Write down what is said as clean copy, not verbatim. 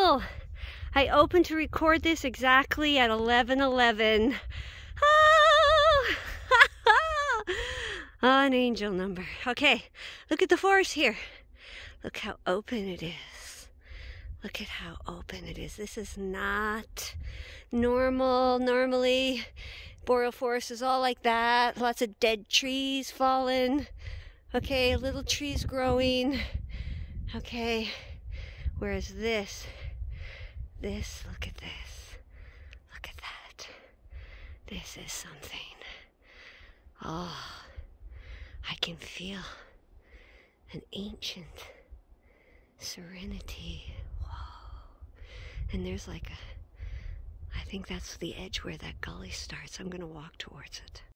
beautiful. I opened to record this exactly at 11:11. Oh, an angel number. Okay, look at the forest here. Look how open it is. Look at how open it is. This is not normal. Normally, boreal forest is all like that. Lots of dead trees fallen. Okay, little trees growing. Okay, whereas this, look at this. Look at that. This is something. Oh, I can feel an ancient serenity. Whoa. And there's like I think that's the edge where that gully starts. I'm going to walk towards it.